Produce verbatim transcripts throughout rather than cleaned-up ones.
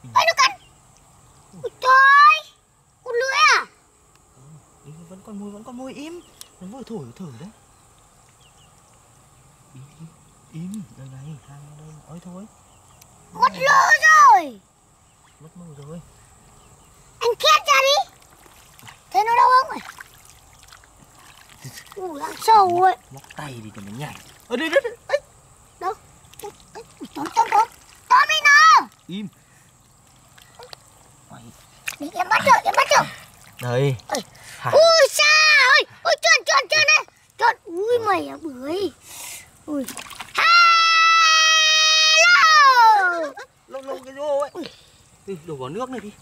Ôi nó cắn. Ôi trời. Con lưỡi à? Ừ, vẫn còn mùi, vẫn còn mùi, im. Nó vừa thổi thử đấy. Im, im, im. Đây này, hang đây. Ôi thôi. Mất lửa rồi. Mất mùi rồi. Anh két ra đi. Thấy nó đâu không? Ui, đang sâu ấy. Móc tay đi cho nó nhảy. Ở đây, đây, đây. Ấy. Đâu? Ui, tóm, tóm, tóm. Tóm đi nào. Im. Đi, em bắt được, em bắt được. Đây. Ui xa ơi. Ui trơn, trơn, trơn này. Trơn. Ui mày à bưởi. Ui. Hello. Lông lông cái rô ấy. Đi, đổ vào nước này đi.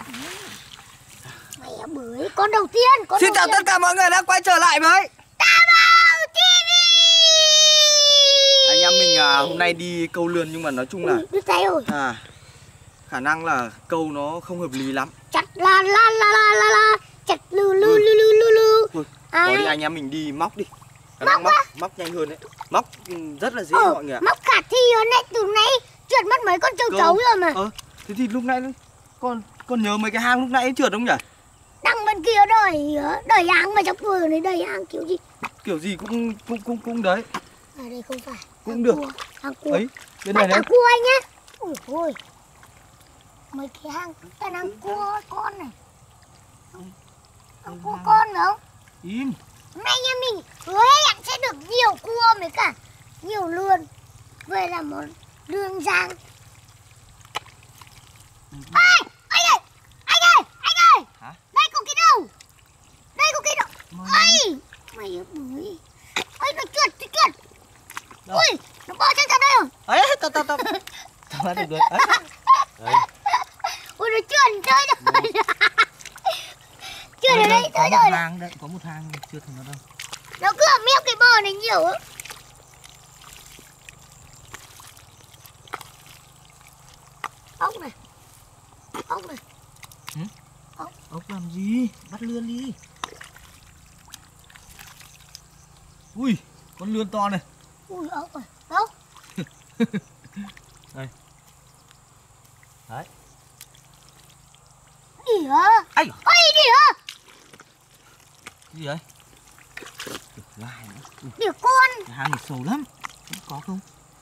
Mày à bưởi, con đầu tiên. Con Xin đầu chào tiên. tất cả mọi người đã quay trở lại với Tà Bảo ti vi. anh em mình. À, hôm nay đi câu lươn nhưng mà nói chung là Ui, đứt tay rồi. à, khả năng là câu nó không hợp lý lắm. Chặt la la la la la la. Chặt lư lư lư lư lư lư. Thôi, À. có đi anh em mình đi móc đi. Khả Móc năng móc, á? móc nhanh hơn đấy. Móc rất là dễ Ờ, mọi người ạ. móc khả thi hơn đấy. Từ nãy trượt mất mấy con châu Câu- chấu rồi mà. Ờ, thế thì lúc nãy con con nhớ mấy cái hang lúc nãy trượt không nhỉ? Đằng bên kia đời đời hang mà trong vừa này đời hang kiểu gì? Kiểu gì cũng cũng cũng cũng đấy. À đây không phải. Cũng Hang được. cua, hang cua. Ấy, bên Bắt này đấy. hang cua anh nhé. Ui ôi. Mấy cái hang toàn hang cua con này. Hang cua con phải không? Im. Hôm nay nhà mình hứa hẹn sẽ được nhiều cua với cả nhiều lươn. Về là một lương rang. Ê, anh ơi, anh ơi, anh ơi. Hả? Đây có cái đầu. Đây có cái đầu. Mày- Ây, mày bưởi. Ây, nó trượt, nó trượt. Đâu? Ui, nó bò sang ra đây rồi. Ấy, tao tao tao. Tao bắt được rồi. Ấy. Đây. Ui, nó trượt chơi rồi. Trượt ở đây, có tới một rồi. này. hang đấy, có một hang chưa thằng nó đâu. Nó cứ ở mép cái bờ này nhiều á. Ốc này. Ốc này. Ốc làm gì? Bắt lươn đi. Ui, con lươn to này. Ui, ốc này. Đâu? Đây. Đấy. Đỉa. Ai, Ôi, đỉa. cái gì đấy? Được, lai nữa. Ui, Đỉa con. cái hang này sâu lắm. Không có không?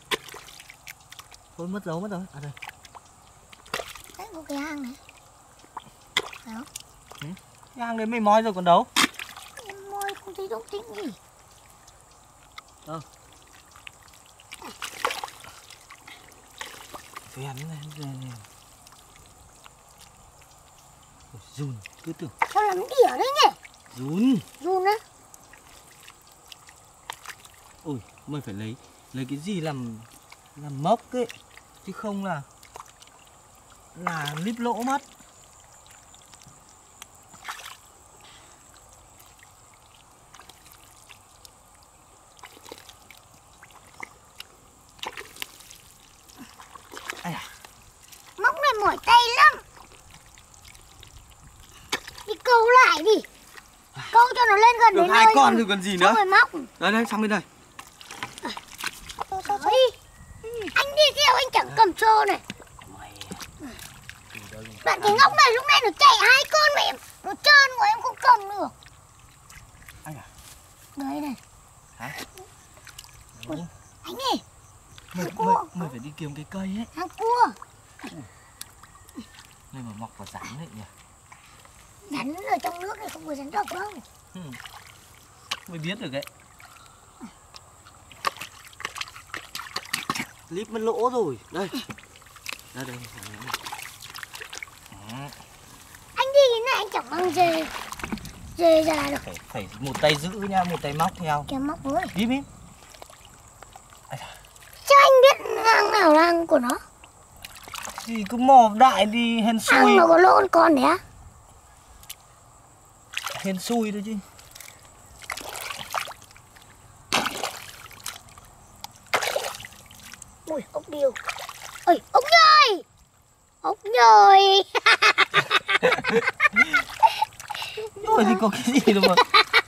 Thôi mất dấu mất rồi. À đây. Đấy, có cái hang này. Phải không? Cái hang đấy mày moi rồi còn đâu? Em môi không thấy động tĩnh gì. Đâu? Phèn này, này, này. Ôi, run, cứ tưởng Sao làm đỉa đấy nhỉ? run. Run á. Ôi, mày phải lấy lấy cái gì làm làm mốc ấy, chứ không là là líp lỗ mất. Ai à? Móc này mỏi tay lắm. Đi câu lại đi. Câu cho nó lên gần Được đến hai nơi con rồi. rồi còn gì nữa. Xong rồi móc. Đây đây, sang bên đây. Ôi, anh đi theo anh chẳng cầm trô này. Mày. Bạn cái ngốc này lúc này nó chạy hai con mà em nó trơn của em không cầm được. Anh à? Đấy này. Hả? Ui, anh ơi. Mày, cua. mày, mày phải đi kiếm cái cây ấy. Hang cua. Này mà mọc vào rắn đấy nhỉ. Rắn ở trong nước này không có rắn độc đâu. Ừ. Mới biết được đấy. Líp mất lỗ rồi. Đây. Đây đây. Đó. Anh đi thế này anh chẳng mang dê dê ra được. Phải, phải một tay giữ nha, một tay móc theo. Kéo móc với. Im im. Sao anh biết hang nào là hang của nó? Gì cứ mò đại đi hên xui. Hang nó có lỗ con đấy á? Hên xui thôi chứ. Ui, ốc điêu. Ôi, ốc nhồi. Ốc nhồi. Nhồi thì có cái gì đâu mà.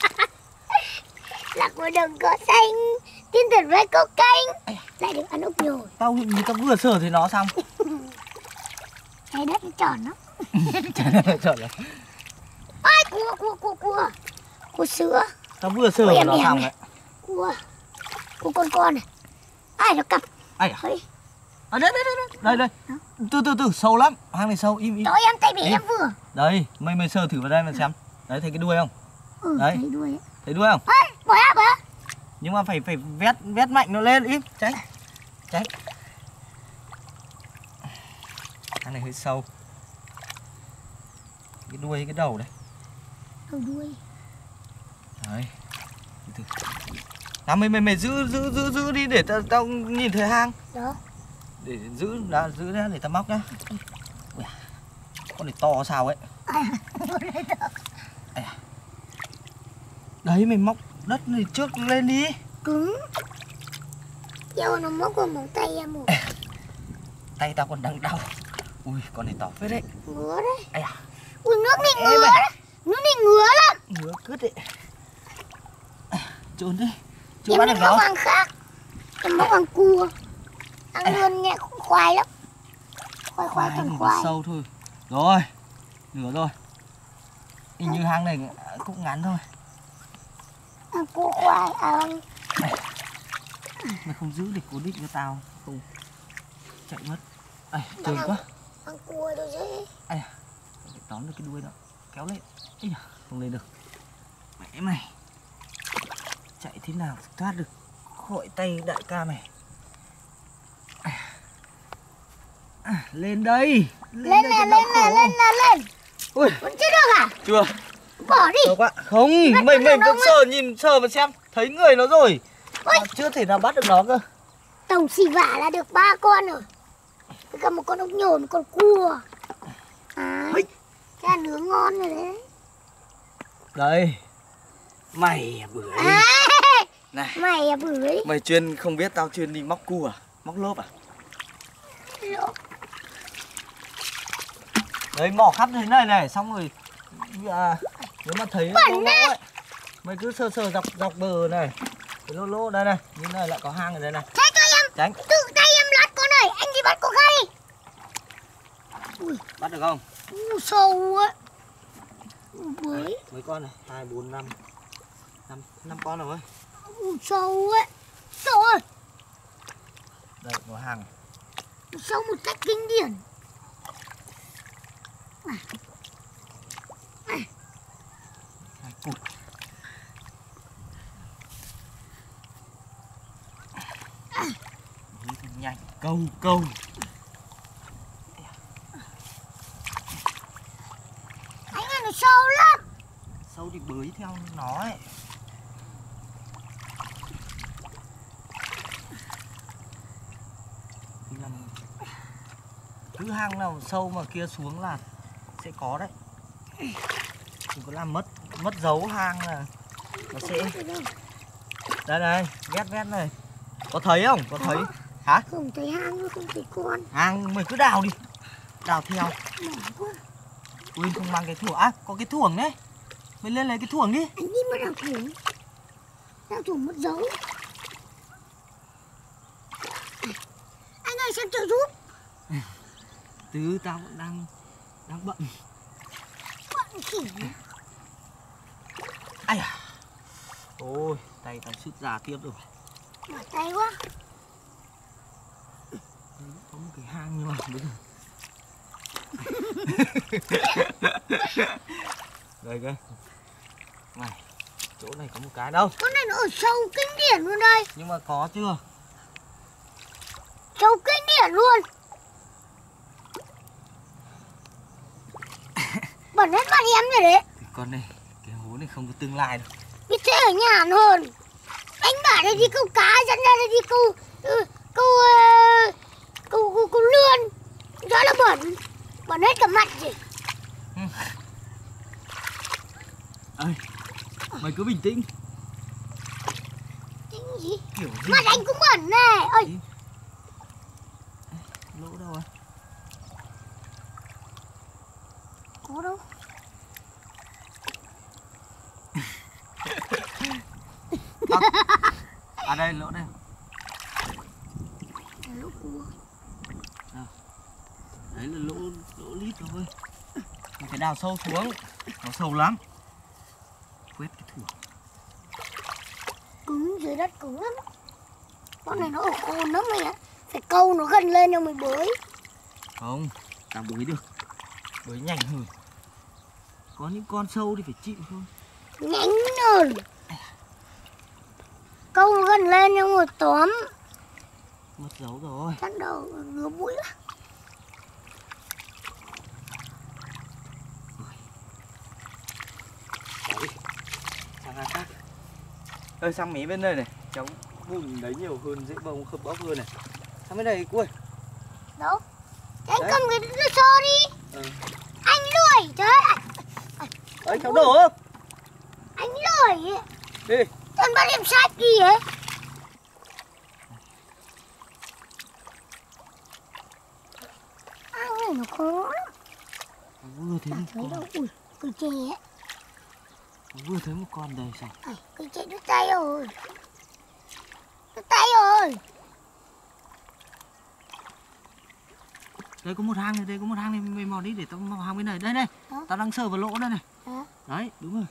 Lạc vào đồng cỏ xanh, tiên thật với cốc canh. Lại được ăn ốc nhồi. Tao người ta vừa sờ thấy nó xong. Này đất nó tròn lắm. Chả là chọn là. Ai cua cua cua cua. Cua sữa. Tao vừa sờ Ôi, em nó em xong này. đấy. Cua. Cua con con này. Ai nó cặp. Ai à? Ôi, À đây đây đây đây đây. Từ từ từ sâu lắm. Hang này sâu im im. Trời em tay bị Im. em vừa. Đây, mày mày sờ thử vào đây mà xem. Đấy thấy cái đuôi không? Ừ, Đấy. thấy đuôi ấy. Thấy đuôi không? Ôi, bỏ ra bỏ ra. Nhưng mà phải phải vét vét mạnh nó lên im, tránh. Tránh. Hang này hơi sâu. Cái đuôi cái đầu đây. Đầu đuôi. Đấy. Từ từ. Nào mày mày mày giữ giữ giữ giữ đi để tao tao nhìn thấy hang. Đó. Để giữ đã giữ ra để tao móc nhá. Ui à, con này to sao ấy. À. Đấy mày móc đất này trước lên đi. Cứng. Dâu nó móc vào móng tay em một. Tay tao còn đang đau. Ui con này to phết đấy. Ngứa đấy. Ây à. Ui nước này Ê, ngứa mày. đấy. Nước này ngứa lắm. Ngứa cứt đấy. Trốn đi. Chưa Em bắt đi được móc nó. hàng khác. Em móc hàng cua. Ăn luôn nhẹ khoai lắm. Khoai khoai Khoai toàn thì khoai. có sâu thôi. Rồi. Nửa rồi. Hình như hang này cũng ngắn thôi. Ăn cua khoai. À ăn. Mày không giữ được cố định cho tao. Không. Chạy mất. Ây, trơn quá. Ăn cua đâu dễ. Ây à. Phải tóm được cái đuôi đó. Kéo lên. Ây à, không lên được. Mẹ mày. Chạy thế nào thoát được khỏi tay đại ca mày. À. À, lên đây. Lên đây nè, cho lên đỡ nè, khổ. lên nè, lên. Ui, Vẫn chưa được à? chưa. Bỏ đi. Sợ quá. Không, Bắt mày được mày nó vẫn mà. sờ nhìn sờ mà xem, thấy người nó rồi. Ôi. Mà chưa thể nào bắt được nó cơ. Tổng xì vả là được ba con rồi. Với cả một con ốc nhồi, một con cua. À, Ôi. cái là nướng ngon rồi đấy. Đây. Mày à bưởi. À, Này, mày à bưởi. mày chuyên không biết tao chuyên đi móc cua à? Móc lốp à? Lộ. Đấy mỏ khắp thế này này, xong rồi à, nếu mà thấy lỗ lỗ ấy, mày cứ sờ sờ dọc dọc bờ này, cái lỗ lỗ đây này, như này lại có hang ở đây này. Thế cho em. Tránh. Tự tay em lát con này, anh đi bắt con khác đi. Ui, Bắt được không? u, sâu ấy. Bưởi. Đấy, mấy con này, hai, bốn, năm, năm, năm con rồi. U, sâu ấy. Sâu ơi. Đây có hàng. Sâu một cách kinh điển. Hai cụt. Nhanh, câu câu. Anh ơi, nó sâu lắm. Sâu thì bới theo nó ấy. Thì làm cứ hang nào sâu mà kia xuống là sẽ có đấy. Đừng có làm mất mất dấu hang là nó sẽ. Đây này, vét vét này. Có thấy không? Có thấy? Hả? Không thấy hang, không thấy con. Hang mày cứ đào đi. Đào theo. Mỏi quá. Quên không mang cái thuồng. À, có cái thuồng đấy. Mày lên lấy cái thuồng đi. Anh đi mà đào thủng. Đào thủng mất dấu. Anh ơi xem trợ giúp. Từ tao vẫn đang đang bận. Bận khỉ. Ai à. Ôi, tay tao sứt ra tiếp rồi. Mỏi tay quá. Có một cái hang nhưng mà bây giờ. Đây cơ. Này, chỗ này có một cái đâu. Con này nó ở sâu kinh điển luôn đây. Nhưng mà có chưa? Sâu kinh điển luôn. Bẩn hết mặt em rồi đấy. Cái con này, cái hố này không có tương lai đâu. Biết thế ở nhà hơn. Anh bảo đây đi câu cá, dẫn ra đây đi câu ừ, câu, uh, câu câu câu lươn. Đó là bẩn. Bẩn hết cả mặt gì. Ơi, mày cứ bình tĩnh. Cái gì? Kiểu gì? Mặt anh cũng bẩn này. Ơi. Lỗ đâu à? Có đâu. À, à đây lỗ đây. Lỗ cua. À, đấy là lỗ lỗ Trời ơi, mình phải đào sâu xuống, nó sâu lắm. Quét cái thửa. Cứng, dưới đất cứng lắm. Con này nó ở khôn lắm mày ạ. Phải câu nó gần lên cho mình bới. Không, tao bới được. Bới nhanh hơn. Có những con sâu thì phải chịu thôi. Nhanh hơn. Câu nó gần lên cho một tóm. Mất dấu rồi. Chắc đầu ngứa mũi lắm. Đấy. Sang hai khác. Ơi sang mé bên đây này, cháu bùn đấy nhiều hơn, dễ bông khớp bóc hơn này. Sang bên đây cô ơi. Đâu? Thế anh Đấy. cầm cái lưỡi xô đi. Ừ. Anh lười, trời ơi. Ấy cháu đổ không? Anh lười ấy. Đi. Thân bắt em sách gì ấy. Ăn này nó khó lắm. Vừa thấy một Thấy con, đâu, ui, cười chê ấy. vừa thấy một con đây sao? À, cười chê đứt tay rồi. Đứt tay rồi. Đây có một hang này, đây có một hang này, mày mò đi để tao mò hang bên này. Đây này, Hả? tao đang sờ vào lỗ đây này. Hả? Đấy, đúng rồi.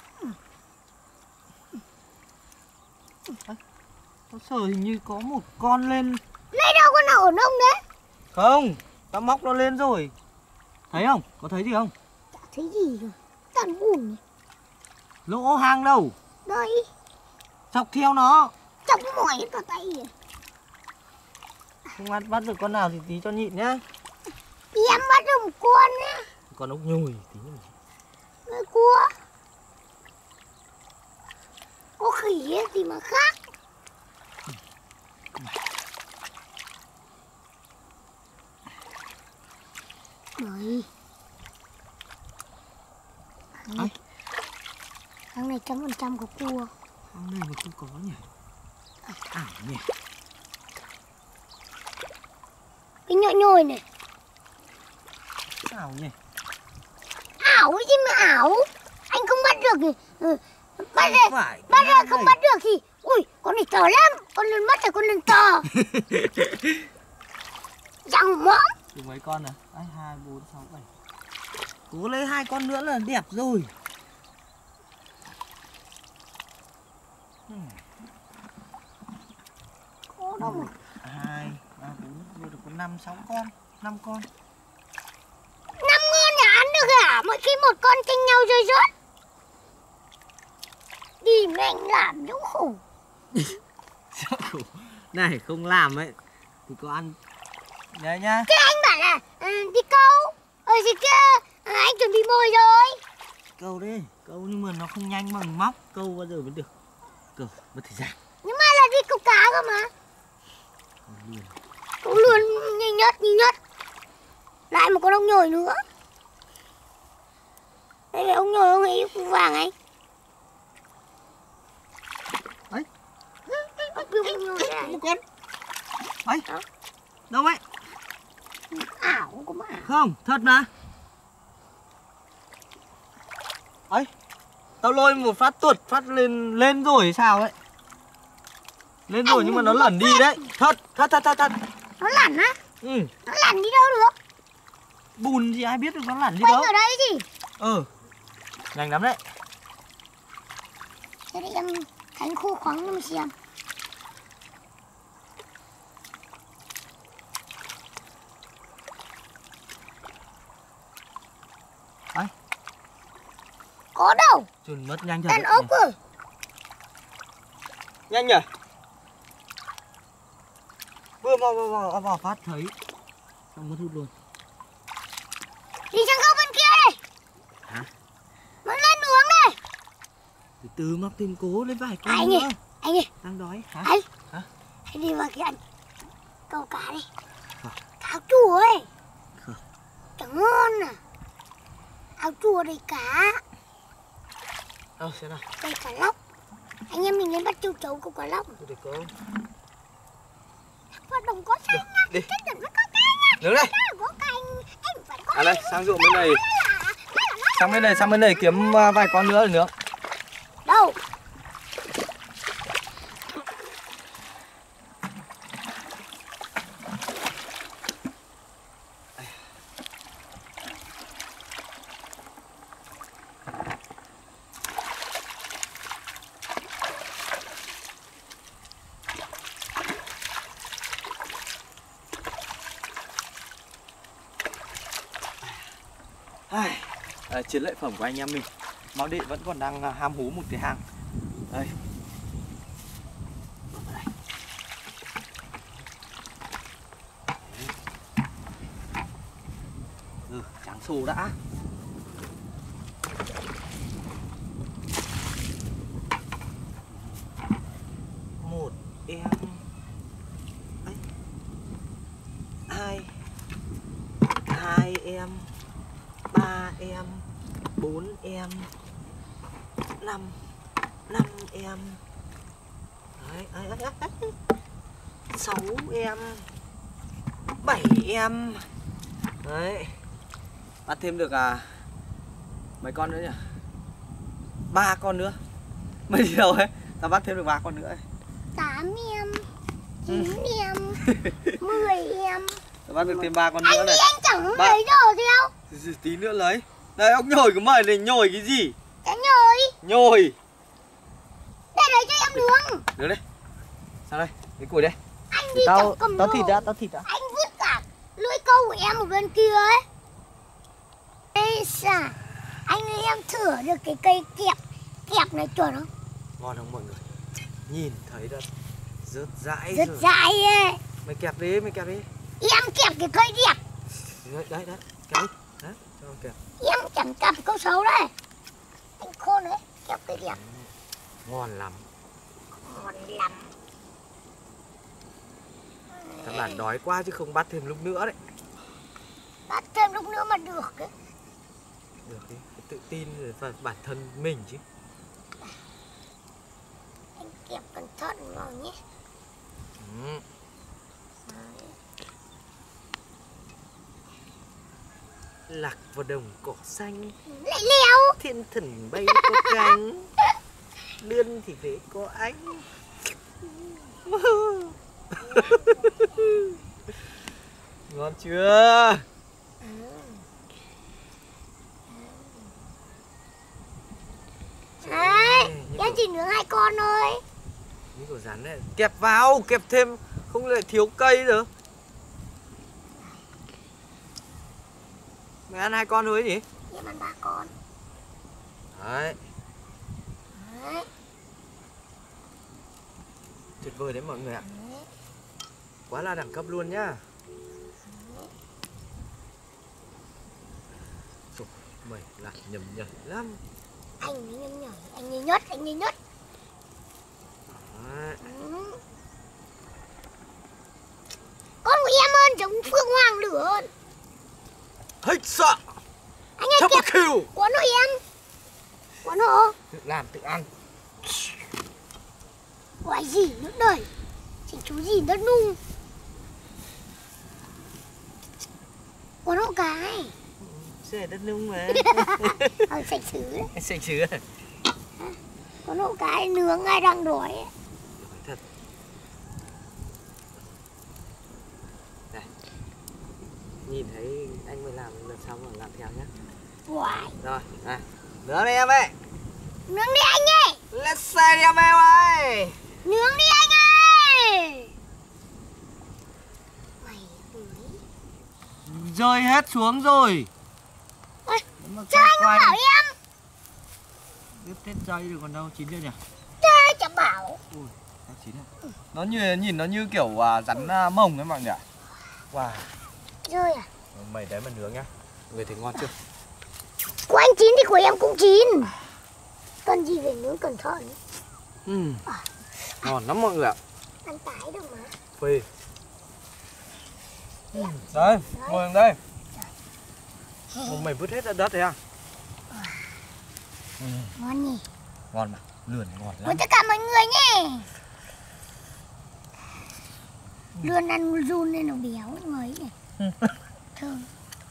Đấy, tao sờ hình như có một con lên. Lấy đâu con nào ổn ông đấy? Không, tao móc nó lên rồi. Thấy không? Có thấy gì không? Chả thấy gì rồi. Toàn bùn này. Lỗ hang đâu? Đây. Chọc theo nó. Chọc mỏi cả tay rồi. Không bắt, bắt được con nào thì tí cho nhịn nhá. Thì em bắt được một con nhá. Con ốc nhồi tí nữa. Với cua. Có khỉ ấy thì mà khác. Đấy. Đấy. Tháng này trăm phần trăm có cua. Hang này mà không có nhỉ? Ảo nhỉ? Cái nhội nhồi này. Ảo nhỉ? Ảo cái gì mà ảo. Anh không bắt được thì ừ. Bắt ra, Phải, bắt ra không bắt được thì ui con này to lắm. Con lên mắt là con lên to. Răng mõm. được mấy con này? Đấy, hai, bốn, sáu, bảy. Cố lấy hai con nữa là đẹp rồi. Có đâu mà. Hai, ba, bốn, vừa được có năm, sáu con. Năm con. Năm con nhà ăn được hả? Mỗi khi một con tranh nhau rơi rớt. Đi mình làm chỗ khổ. Này không làm ấy thì có ăn. Đấy nhá. Cái anh bảo là ừ, đi câu. Ở gì kia à, anh chuẩn bị mồi rồi. Câu đi, câu nhưng mà nó không nhanh bằng móc. Câu bao giờ mới được. Câu mất thời gian. Nhưng mà là đi câu cá cơ mà. Câu lươn nhanh nhất nhanh nhất. Lại một con ốc nhồi nữa. Đây là ốc nhồi ông ấy vàng anh. Đấy. Ốc nhồi đây. Một con. Ấy. Đâu ấy? Ảo có mà ảo. Không, thật mà. Ấy. Tao lôi một phát tuột phát lên lên rồi sao ấy. Lên rồi nhưng mà nó lẩn đi đấy. Thật, thật thật thật thật. Nó lặn á? Ừ. Nó lặn đi đâu được? Bùn thì ai biết được nó lẩn đi Quanh đâu. ở đây gì? Ừ. Nhanh lắm đấy. Thế để em cánh khô khoắng cho mình xem. Ấy. Có đâu? Chùn mất nhanh thật. Đàn ốc rồi. Nhanh nhỉ? Vừa vào vào vào, vào phát thấy. Xong mất hút luôn. Đi sang góc bên kia đây. Hả? Nó lên uống đây. Từ từ mắc thêm cố lên vài con Anh nữa. ơi, anh ơi. Đang đói hả? Anh. Hả? Anh đi vào kia anh. Câu cá đi. Không. Áo chùa ấy. Không. Chẳng ngon à. Áo chùa đầy cá. Đâu xem nào. Đây cá lóc. Anh em mình lên bắt châu chấu câu cá lóc. Để có. Bắt đồng có xanh nha. Đi. Cái đừng có cá nha. Đứng đây. Có canh. Anh phải có. À đây, sang ruộng bên này. Sang bên này, sang bên này kiếm vài con nữa nữa. Đâu? Ai, à, chiến lợi phẩm của anh em mình. Máu đệ vẫn còn đang ham hú một cái hang. Đây. Ừ, trắng xù đã. Một em. Ấy. Hai. Hai em. Ba em. Bốn em. Năm. Năm em. Đấy, đấy, đấy, đấy. Sáu em. Bảy em. Đấy. Bắt thêm được à mấy con nữa nhỉ? Ba con nữa. Mấy điều ấy, ta bắt thêm được ba con nữa ấy. Tám em. Chín em. Mười em. Ta bắt được thêm ba con nữa Anh này. đi anh chẳng Ba... lấy đồ theo. Tí nữa lấy. Đây ông nhồi của mày này, nhồi cái gì? Cái nhồi. Nhồi. Đây lấy cho em nướng. Được đấy. Sao đây? Lấy củi đây. Anh đi Tao chẳng cầm tao đồ. thịt đã, tao thịt đã. Anh vứt cả lưỡi câu của em ở bên kia ấy. Ê xà, anh ơi em thử được cái cây kẹp. Kẹp này chuẩn không? Ngon không mọi người? Nhìn thấy đã rớt dãi Rất rồi. dãi ấy. Mày kẹp đi, mày kẹp đi. Em kẹp cái cây đẹp. Đấy, đấy, đấy. Kẹp đi. Đấy, cho nó kẹp. Em chẳng kẹp câu xấu đấy. Anh khôn đấy, kẹp cây đẹp. Ngon lắm. Ngon lắm. Các bạn đói quá chứ không bắt thêm lúc nữa đấy. Bắt thêm lúc nữa mà được đấy. Được đi, phải tự tin vào bản thân mình chứ. Anh kẹp cẩn thận vào nhé. Ừ. Lạc vào đồng cỏ xanh, Lại leo. thiên thần bay có cánh, lươn thì phải có ánh. Ngon chưa? Đấy, em chỉ nướng hai con thôi. Những của rắn này kẹp vào, kẹp thêm không lại thiếu cây rồi. Mày ăn hai con thôi nhỉ? Em ăn ba con. Đấy, Đấy. tuyệt vời đấy mọi người ạ. Quá là đẳng cấp luôn nhá. Trời, mày là nhầm nhầm lắm. Anh ấy nhầm nhở, anh ấy nhất, anh ấy nhất. Đấy. Ừ. Con của em ơn giống Phương Hoàng lửa hơn. Hết sợ. Anh ơi Chắc kẹp một kill. quán hộ em. Quán hộ. Tự làm tự ăn. Gọi gì nữa đời. Chỉ chú gì đất nung. Quán hộ cái. Xe đất nung mà. Ờ sạch xứ đấy. Sạch xứ à? Quán hộ cái nướng ai đang đói ấy. Thật. Đây. Nhìn thấy anh mới làm lần sau mà làm theo nhé. Wow. Rồi, này. Nướng đi em ơi. Nướng đi anh ơi. Let's say đi em ơi. Nướng đi anh ơi. Mày ơi. Rơi hết xuống rồi. Ôi, sao anh không bảo em? Đứt hết dây rồi còn đâu, chín chưa nhỉ? Thế chả bảo. Ui, nó chín rồi. Nó như nhìn nó như kiểu uh, rắn uh, mồng ấy mọi người ạ. Wow. Rơi à? Mày đấy mà nướng nhá. Người thấy ngon chưa? Của anh chín thì của em cũng chín. Cần gì phải nướng cẩn thận. Ừ. Ngon lắm mọi người ạ. Ăn tái được mà. Phê. Ừ. Đây, ngồi ở đây. Ồ, mày vứt hết ra đất đấy à? Ừ. Ngon nhỉ? Ngon mà, lườn ngon Với lắm. tất cả mọi người nhé. Lươn ăn run nên nó béo người nhỉ. Thơm.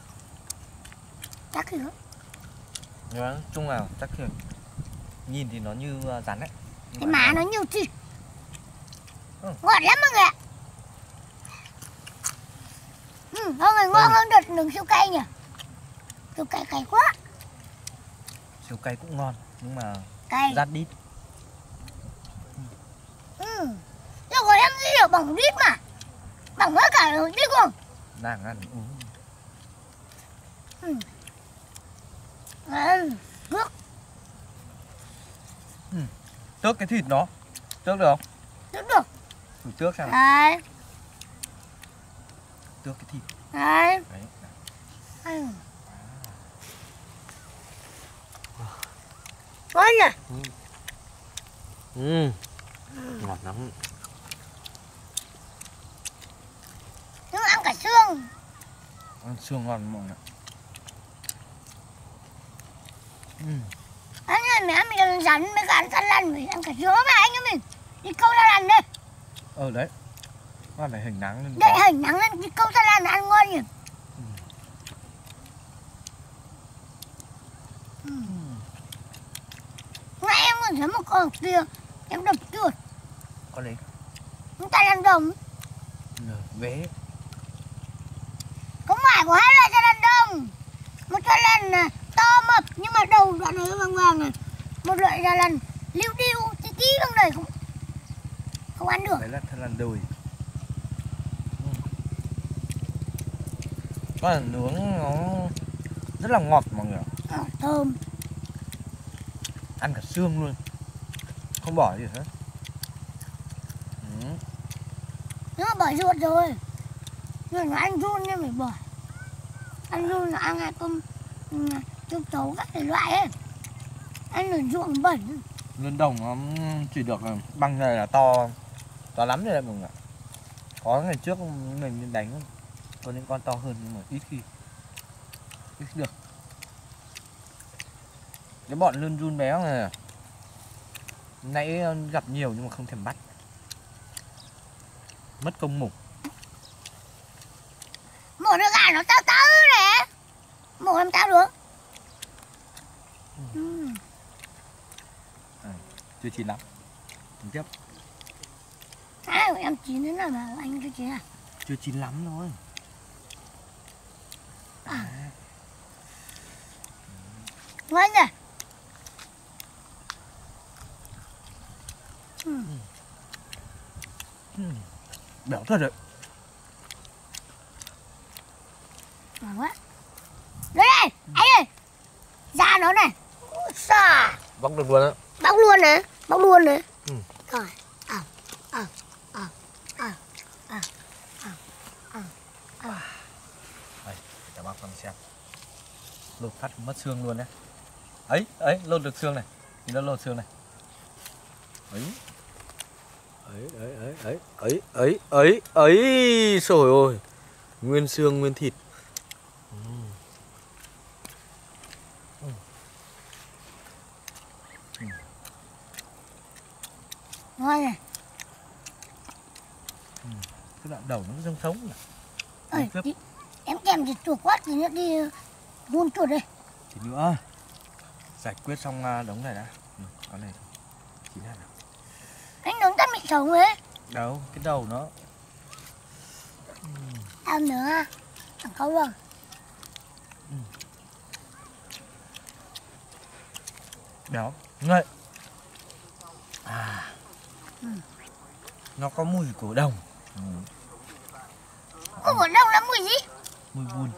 Chắc được. Nhưng mà chung là chắc thì nhìn thì nó như rắn đấy. Cái má nó nhiều thịt. Ừ. Ngon lắm mọi người ạ. Ừ, mọi người ngon hơn đợt nướng siêu cay nhỉ. Siêu cay cay quá. Siêu cay cũng ngon nhưng mà Cay. rát đít. Ừ. Nhưng rồi em nghĩ là bỏng đít mà. Bỏng hết cả đít không? Đang ăn. Ừ. Ừ. Ừ, nước. Ừ. Tước cái thịt nó. Tước được không? Tước được. Thử tước xem nào. Đấy. Tước cái thịt. Đấy. Đấy. Ừ. Ngon nhỉ? Ừ. Ngọt lắm. Nhưng mà ăn cả xương. Ăn xương ngon mọi người. Ừ. Anh ơi, mẹ mình ăn rắn, mấy cả ăn săn lăn, mình ăn cả dứa mà anh ơi mình. Đi câu ra lăn đây. Ờ đấy. Nó phải hình nắng lên. Để hình nắng lên, đi câu ra lăn là ăn ngon nhỉ. Ừ. Ừ. Nãy em còn thấy một con kia, em đập chuột. Con đấy. Chúng ta lăn đồng. Ừ, vế. Không phải của hai loại ra lăn đồng. Một loại lăn là to mập nhưng mà đầu đoạn này vàng vàng này. Một loại ra lăn liu điu tí tí trong này không không ăn được. Đấy là thật là đùi. Ừ. Con là nướng nó rất là ngọt mọi người. À, thơm. Ăn cả xương luôn. Không bỏ gì hết. Ừ. Nhưng mà bỏ ruột rồi. Nhưng mà ăn run nên phải bỏ. Ăn run là ăn cơm cơm chấu các thể loại ấy. Ăn ở ruộng bẩn. Lươn đồng nó chỉ được băng này là to to lắm rồi đấy mọi người. Có ngày trước mình đánh có những con to hơn nhưng mà ít khi ít khi được. Cái bọn lươn run béo này nãy gặp nhiều nhưng mà không thèm bắt. Mất công mổ. Mổ được gà nó tao tao nè. Mổ làm tao được. Ừ. Ừ. À, chưa chín lắm. Mình tiếp. À, em chín đến nào mà anh chưa chín à? Chưa chín lắm thôi. À. Ngon nhỉ? Ừ. Ừ. Béo thật đấy. Ngon quá. Đây đây, anh ơi. Da nó này. Ôi xà. Bóc được luôn á. Bóc luôn nè, bóc luôn nè. Ừ. Rồi. À, à, à, à, à, à, à, à. Đây, để cho bác con xem. Lột phát mất xương luôn đấy. Ấy, ấy, lột được xương này. Thì nó lột xương này. Ấy. Ấy, ấy, ấy, ấy, ấy, ấy, ấy, ấy, trời ơi. Nguyên xương, nguyên thịt. Ừ. Ừ. Ừ. Ngon này. Ừ. Cái đoạn đầu nó sống sống nhỉ. Ơi, đi, em kèm thịt chuột quá thì nó đi hun chuột đây. Thì nữa. Giải quyết xong đống này đã. Ừ, con này chín hạt nào. Anh nướng tắt bị sống ấy. Đâu, cái đầu nó. Ừ. Tao nữa. Thằng câu rồi. Ừ. Béo. Ngậy. À. Ừ. Nó có mùi cổ đồng. Ừ. Cô ở đâu là mùi gì? Mùi bùn.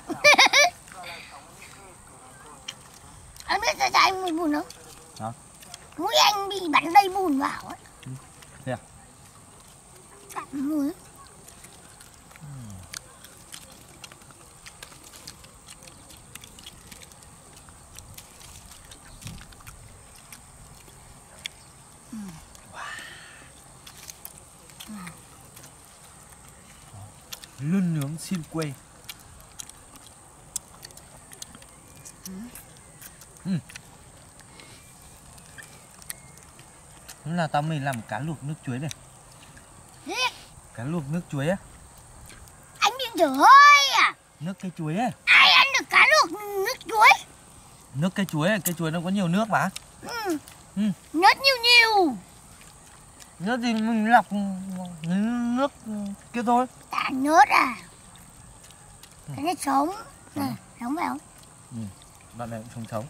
Anh biết tại sao anh mùi bùn không? Hả? Mũi anh bị bắn đầy bùn vào ấy. Ừ. Thế à? Cặn mũi. Ừ. Ừ. Wow. Lươn nướng xiên quay. Ừ. Ừ. Lúc nào tao mình làm cá luộc nước chuối này. Gì? Cá luộc nước chuối á. Anh bị dở hơi à? Nước cây chuối á. Ai ăn được cá luộc nước chuối? Nước cây chuối, cây chuối nó có nhiều nước mà. Ừ. Ừ. Nhớt nhiều nhiều. Nước thì mình lọc nước kia thôi. Ta nhớt à? Ừ. Cái này sống. Này, sống phải không? Ừ. Đoạn này cũng sống sống.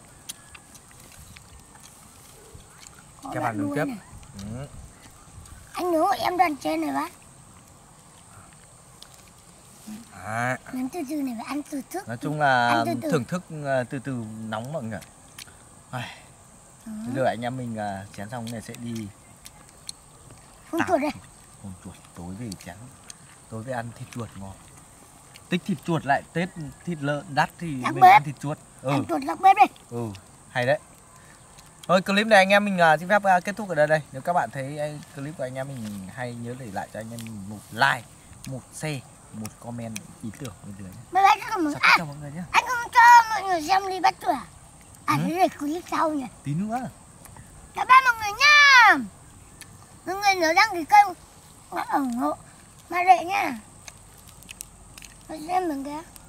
Có Các đoạn bạn đừng đuôi tiếp. này. Ừ. Anh nướng của em đoạn trên này bác. À, Nếm từ từ này phải ăn từ thức. nói chung là Ăn từ từ. thưởng thức ờ, từ từ nóng mọi người. Ai, bây giờ anh em mình ờ, chén xong này sẽ đi Phun tạo chuột đây. con chuột, tối về chén tối về ăn thịt chuột ngon. Tích thịt chuột lại, Tết thịt lợn đắt thì Lắc mình bếp. ăn thịt chuột. Ừ, Ăn chuột lắc bếp đi. ừ, hay đấy. Thôi clip này anh em mình ờ, xin phép ờ, kết thúc ở đây đây. Nếu các bạn thấy anh- clip của anh em mình hay, nhớ để lại cho anh em mình một like, một share, một comment ý tưởng bên dưới nhé. Bye bye các bạn. Chào tất À, cả mọi người nhé. anh không cho mọi người xem đi bắt chuột à? À, Ừ. thế để clip sau nhỉ. Tí nữa. Bye bye mọi người nha. Mọi người nhớ đăng ký kênh và ủng hộ Ma Đệ nha. Và xem mình kìa.